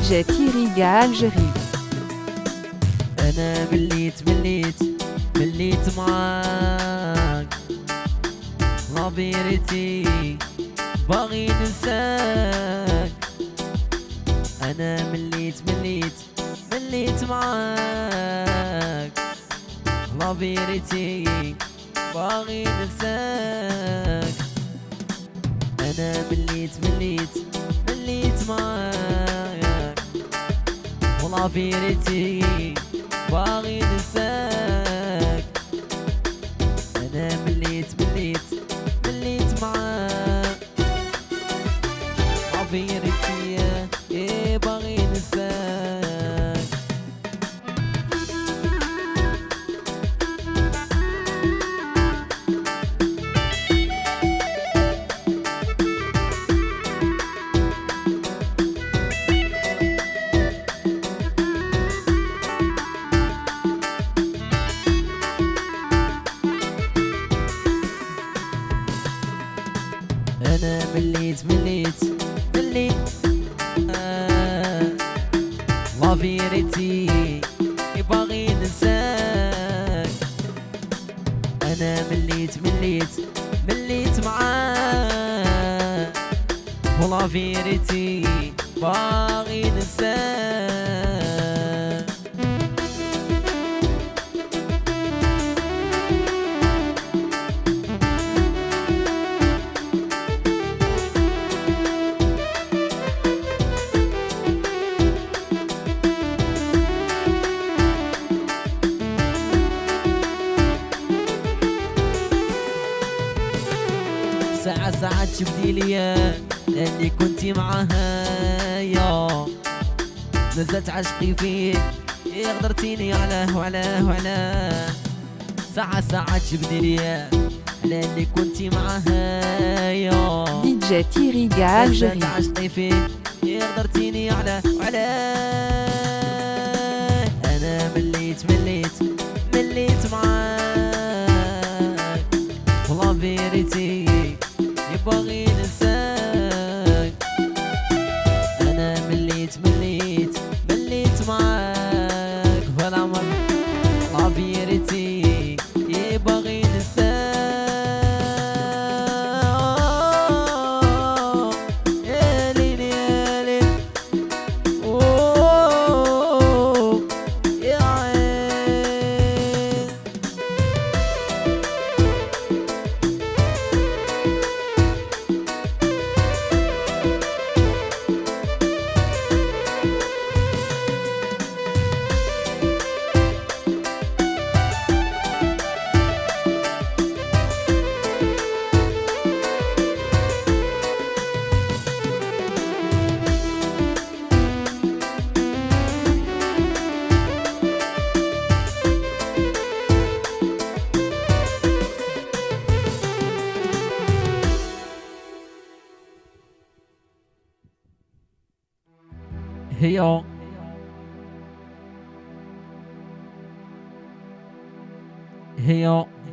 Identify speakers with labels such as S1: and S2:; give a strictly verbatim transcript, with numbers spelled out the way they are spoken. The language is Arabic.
S1: جي تيريغا الجيري.
S2: انا مليت مليت مليت معاك لا فيريتي باغي ننساك. انا مليت مليت مليت معاك لا فيريتي باغي ننساك. انا مليت مليت مليت معاك ولا فيريتي باغي ننساك. انا مليت مليت مليت معاك لا فيريتي ايه باغي ننساك. انا مليت مليت مليت آه لا فيريتي باغي ننساك. انا مليت مليت مليت معاك ولا فيريتي باغي ننساك. ساعة ساعة تشبدي ليا اللي كنتي معاها يا نزلت عشقي فيك إيه غدرتيني علاه وعلاه وعلاه. ساعة ساعة تشبدي ليا على اللي كنتي معاها يا
S1: دي جي تيريغا الجيري.
S2: نزلت عشقي فيك إيه غدرتيني علاه وعلاه. أنا مليت مليت مليت معاك ولا فيريتي باغي ننساك. انا مليت مليت مليت معاك ولا مر لا فيريتي باغي ننساك. يا ليل يا ليل اوه يا عين. هي هي